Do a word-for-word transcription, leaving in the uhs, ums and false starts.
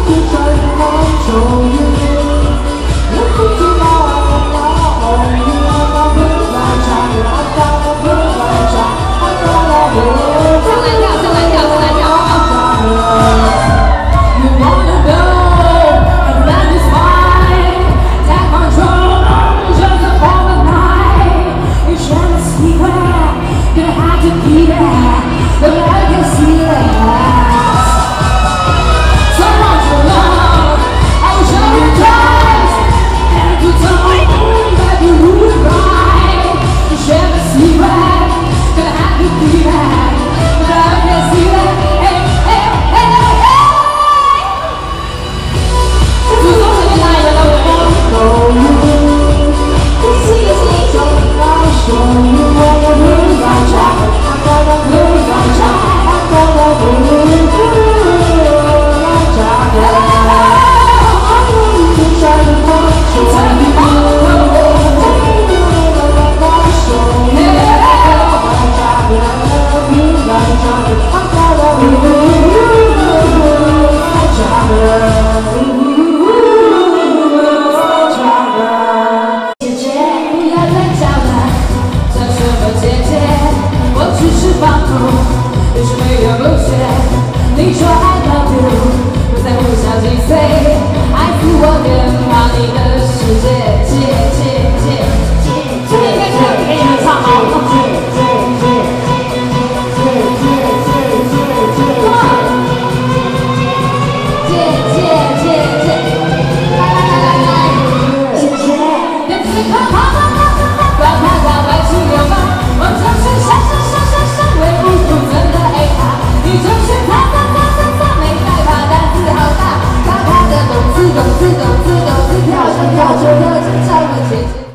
你说 I love you， 不在乎小几岁，爱死我变化你的世界，界界界界界，应该可以可以唱好。界界界界，来来来来来，谢谢。电子快跑跑跑跑跑，快快快快去流氓，我就是闪闪闪闪闪，微不足尊的 A 咖，你就是他。 动次动次动次动次，跳着跳着跳着跳着前进。